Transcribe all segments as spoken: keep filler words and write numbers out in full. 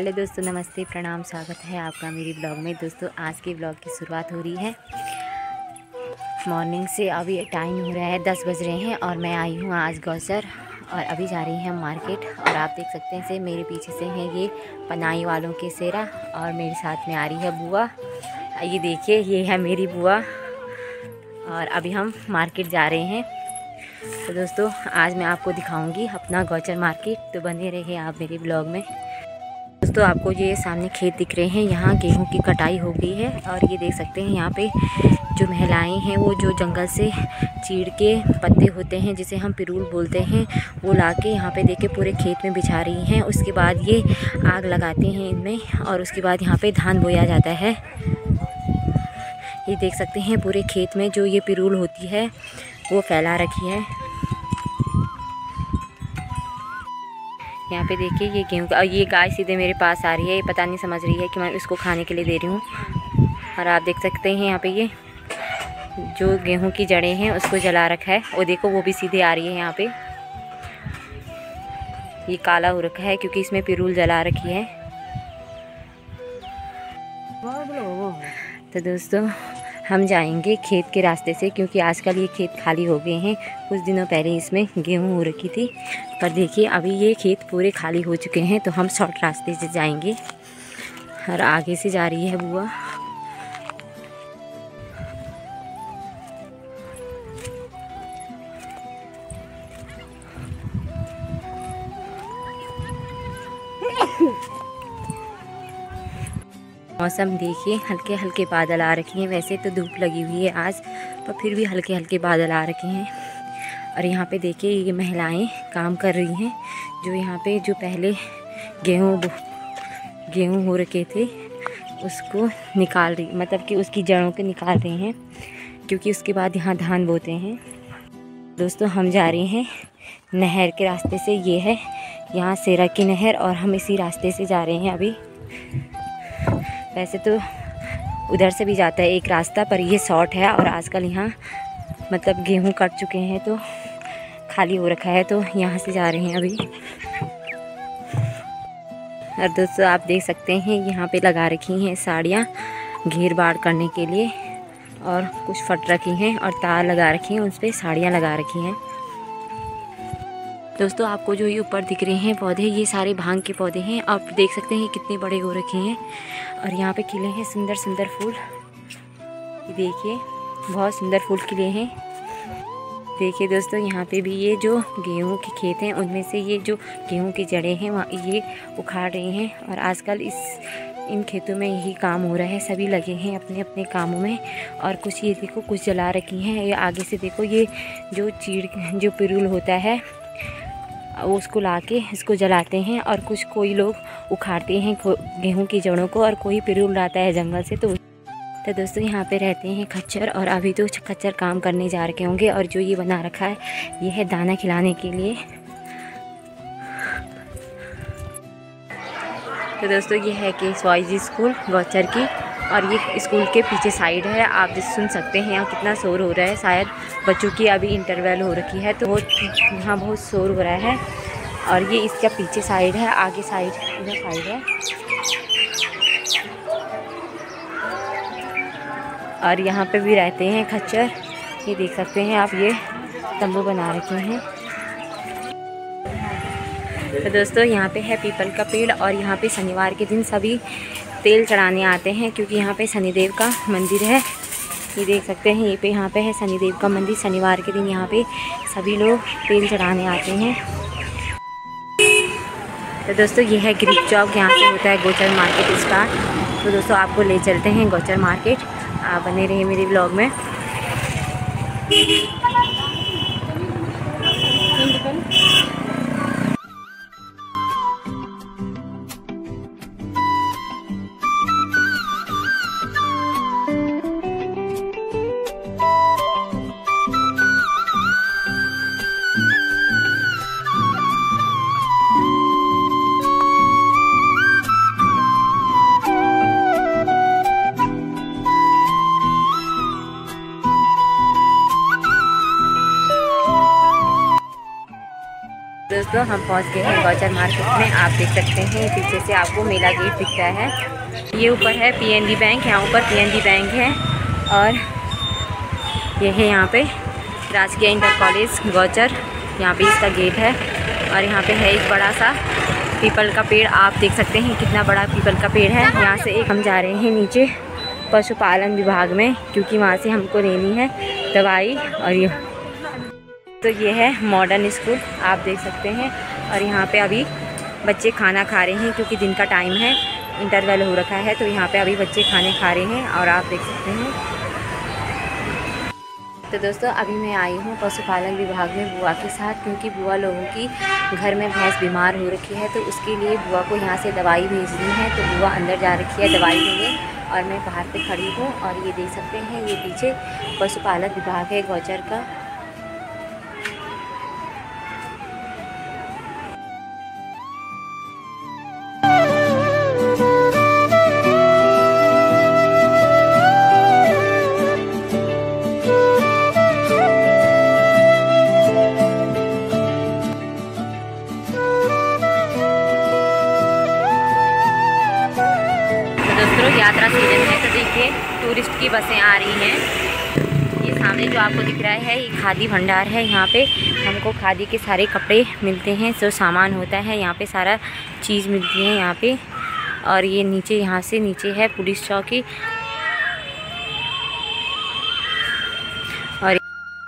Hello दोस्तों, नमस्ते, प्रणाम, स्वागत है आपका मेरी ब्लॉग में। दोस्तों आज के ब्लॉग की शुरुआत हो रही है मॉर्निंग से। अभी टाइम हो रहा है दस बज रहे हैं और मैं आई हूँ आज गौचर और अभी जा रही हैं मार्केट। और आप देख सकते हैं से मेरे पीछे से हैं ये पनाई वालों के सेरा और मेरे साथ में आ रही है बुआ। ये देखिए, ये है मेरी बुआ और अभी हम मार्केट जा रहे हैं। तो दोस्तों आज मैं आपको दिखाऊंगी अपना गौचर मार्केट, तो बने रहिए आप मेरे ब्लॉग में। दोस्तों आपको ये सामने खेत दिख रहे हैं, यहाँ गेहूं की कटाई हो गई है और ये देख सकते हैं यहाँ पे जो महिलाएं हैं वो जो जंगल से चीड़ के पत्ते होते हैं जिसे हम पिरूल बोलते हैं वो लाके यहाँ पे देख के पूरे खेत में बिछा रही हैं। उसके बाद ये आग लगाते हैं इनमें और उसके बाद यहाँ पे धान बोया जाता है। ये देख सकते हैं पूरे खेत में जो ये पिरूल होती है वो फैला रखी है। यहाँ पे देखिए ये गेहूँ का, और ये गाय सीधे मेरे पास आ रही है। ये पता नहीं समझ रही है कि मैं इसको खाने के लिए दे रही हूँ। और आप देख सकते हैं यहाँ पे ये जो गेहूँ की जड़ें हैं उसको जला रखा है। वो देखो वो भी सीधे आ रही है। यहाँ पे ये काला हो रखा है क्योंकि इसमें पिरूल जला रखी है। तो दोस्तों हम जाएंगे खेत के रास्ते से क्योंकि आजकल ये खेत खाली हो गए हैं। कुछ दिनों पहले इसमें गेहूं हो रखी थी, पर देखिए अभी ये खेत पूरे खाली हो चुके हैं। तो हम शॉर्ट रास्ते से जाएंगे और आगे से जा रही है बुआ। मौसम देखिए, हल्के हल्के बादल आ रखे हैं। वैसे तो धूप लगी हुई है आज, पर फिर भी हल्के हल्के बादल आ रखे हैं। और यहाँ पे देखिए ये महिलाएं काम कर रही हैं जो यहाँ पे जो पहले गेहूँ गेहूँ हो रखे थे उसको निकाल रही, मतलब कि उसकी जड़ों को निकाल रही हैं क्योंकि उसके बाद यहाँ धान बोते हैं। दोस्तों हम जा रहे हैं नहर के रास्ते से। ये है यहाँ सेरा की नहर और हम इसी रास्ते से जा रहे हैं अभी। वैसे तो उधर से भी जाता है एक रास्ता, पर ये शॉर्ट है और आजकल यहाँ मतलब गेहूं कट चुके हैं तो खाली हो रखा है, तो यहाँ से जा रहे हैं अभी। और दोस्तों आप देख सकते हैं यहाँ पे लगा रखी हैं साड़ियाँ घेर बाड़ करने के लिए और कुछ फट रखी हैं और तार लगा रखी हैं, उस पर साड़ियाँ लगा रखी हैं। दोस्तों आपको जो ये ऊपर दिख रहे हैं पौधे, ये सारे भांग के पौधे हैं। आप देख सकते हैं कितने बड़े हो रखे हैं और यहाँ पे खिले हैं सुंदर सुंदर फूल। ये देखिए बहुत सुंदर फूल खिले हैं। देखिए दोस्तों यहाँ पे भी ये जो गेहूं के खेत हैं उनमें से ये जो गेहूं की जड़ें हैं वहाँ ये उखाड़ रहे हैं। और आजकल इस इन खेतों में यही काम हो रहा है, सभी लगे हैं अपने अपने कामों में। और कुछ ये देखो कुछ जला रखी हैं। ये आगे से देखो ये जो चीड़ जो पिरूल होता है वो उसको लाके इसको जलाते हैं और कुछ कोई लोग उखाड़ते हैं गेहूं की जड़ों को और कोई पिरूल लाता है जंगल से। तो तो दोस्तों यहाँ पे रहते हैं खच्चर और अभी तो खच्चर काम करने जा रखे होंगे। और जो ये बना रखा है ये है दाना खिलाने के लिए। तो दोस्तों ये है कि स्वाइजी स्कूल गौचर की और ये स्कूल के पीछे साइड है। आप जिस सुन सकते हैं यहाँ कितना शोर हो रहा है, शायद बच्चों की अभी इंटरवल हो रखी है तो बहुत यहाँ बहुत शोर हो रहा है। और ये इसका पीछे साइड है, आगे साइड इधर साइड है। और यहाँ पे भी रहते हैं खच्चर, ये देख सकते हैं आप, ये तंबू बना रखे हैं। तो दोस्तों यहाँ पे है पीपल का पेड़ और यहाँ पे शनिवार के दिन सभी तेल चढ़ाने आते हैं क्योंकि यहाँ पे शनिदेव का मंदिर है। ये देख सकते हैं ये पे यहाँ पे है शनिदेव का मंदिर। शनिवार के दिन यहाँ पे सभी लोग तेल चढ़ाने आते हैं। तो दोस्तों ये है गिरीश चौक, यहाँ से होता है गौचर मार्केट स्टार्ट। तो दोस्तों आपको ले चलते हैं गौचर मार्केट, आप बने रहिए मेरे ब्लॉग में। दोस्तों हम पहुंच गए हैं गौचर मार्केट में। आप देख सकते हैं पीछे से आपको मेला गेट दिख रहा है। ये ऊपर है पीएनबी बैंक, यहाँ ऊपर पीएनबी बैंक है। और ये है यहाँ पे राजकीय इंटर कॉलेज गौचर, यहाँ पे इसका गेट है। और यहाँ पे है एक बड़ा सा पीपल का पेड़, आप देख सकते हैं कितना बड़ा पीपल का पेड़ है। यहाँ से एक हम जा रहे हैं नीचे पशुपालन विभाग में, क्योंकि वहाँ से हमको लेनी है दवाई। और ये तो ये है मॉडर्न स्कूल, आप देख सकते हैं। और यहाँ पे अभी बच्चे खाना खा रहे हैं, क्योंकि दिन का टाइम है, इंटरवल हो रखा है, तो यहाँ पे अभी बच्चे खाने खा रहे हैं। और आप देख सकते हैं। तो दोस्तों अभी मैं आई हूँ पशुपालन विभाग में बुआ के साथ, क्योंकि बुआ लोगों की घर में भैंस बीमार हो रखी है, तो उसके लिए बुआ को यहाँ से दवाई भेजनी है। तो बुआ अंदर जा रखी है दवाई देने, और मैं बाहर पे खड़ी हूँ। और ये देख सकते हैं ये पीछे पशुपालन विभाग है गौचर का। यात्रा सीजन है, तो देखिए टूरिस्ट की बसें आ रही हैं। ये सामने जो आपको दिख रहा है ये खादी भंडार है। यहाँ पे हमको खादी के सारे कपड़े मिलते हैं, जो सामान होता है यहाँ पे सारा चीज़ मिलती है यहाँ पे। और ये नीचे यहाँ से नीचे है पुलिस चौकी। और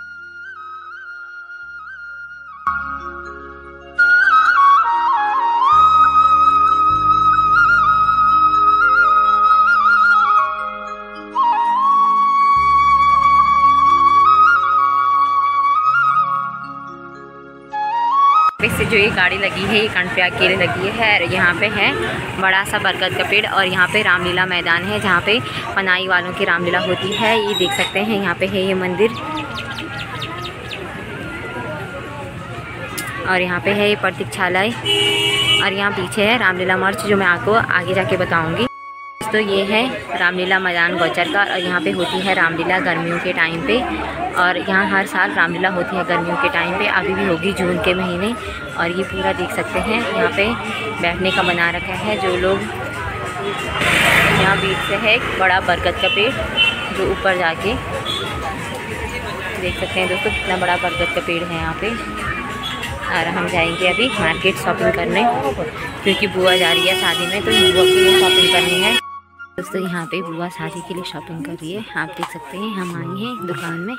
से जो ये गाड़ी लगी है ये कर्णप्रयाग के लिए लगी है। और यहाँ पे है बड़ा सा बरगद का पेड़। और यहाँ पे रामलीला मैदान है, जहाँ पे पनाई वालों की रामलीला होती है। ये देख सकते हैं यहाँ पे है ये मंदिर। और यहाँ पे है ये प्रतीक्षालय। और यहाँ पीछे है रामलीला मंच, जो मैं आपको आगे जाके बताऊँगी। तो ये है रामलीला मैदान गौचर का। और यहाँ पे होती है रामलीला गर्मियों के टाइम पे। और यहाँ हर साल रामलीला होती है गर्मियों के टाइम पे, अभी भी होगी जून के महीने। और ये पूरा देख सकते हैं यहाँ पे बैठने का बना रखा है। जो लोग यहाँ बीच से है एक बड़ा बरगद का पेड़, जो ऊपर जाके देख सकते हैं दोस्तों कितना बड़ा बरगद का पेड़ है यहाँ पे। और हम जाएंगे अभी मार्केट शॉपिंग करने, क्योंकि बुआ जा रही है शादी में, तो बुआ के लिए शॉपिंग करनी है। दोस्तों यहाँ पे बुआ शादी के लिए शॉपिंग कर रही है, आप देख सकते हैं। हम आए हैं दुकान में।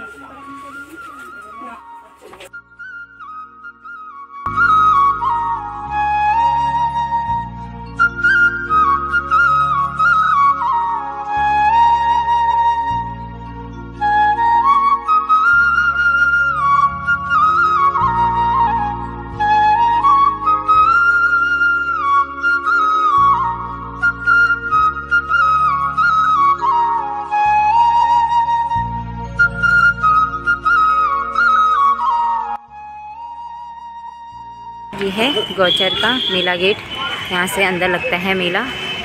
ये है गौचर का मेला गेट, यहाँ से अंदर लगता है मेला।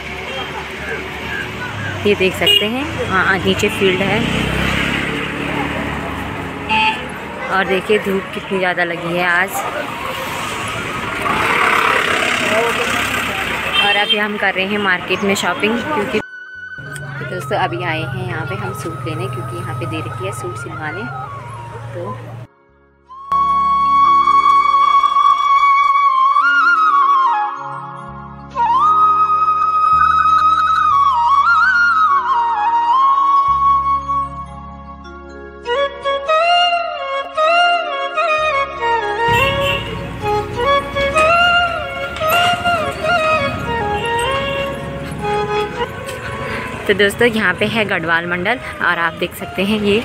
ये देख सकते हैं, हाँ नीचे फील्ड है। और देखिए धूप कितनी ज़्यादा लगी है आज। और अभी हम कर रहे हैं मार्केट में शॉपिंग, क्योंकि दोस्तों अभी आए हैं यहाँ पे हम सूट लेने, क्योंकि यहाँ पे दे रखी है सूट सिलवाने। तो तो दोस्तों यहाँ पे है गढ़वाल मंडल, और आप देख सकते हैं ये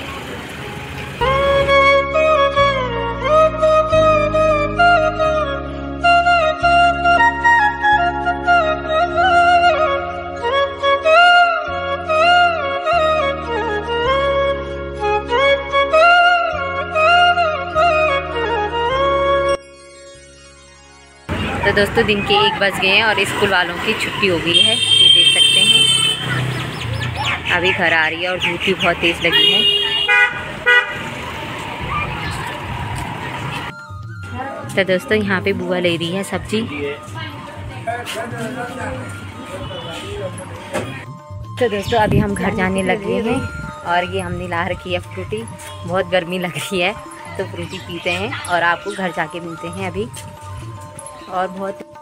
तो दोस्तों दिन के एक बज गए हैं और स्कूल वालों की छुट्टी हो गई है, ये देख सकते हैं। अभी घर आ रही है और धूप भी बहुत तेज़ लगी है। तो दोस्तों यहाँ पे बुआ ले रही है सब्जी। तो दोस्तों अभी हम घर जाने लगे हैं और ये हमने ला रखी है फ्रूटी। बहुत गर्मी लग रही है तो फ्रूटी पीते हैं और आपको घर जाके मिलते हैं अभी। और बहुत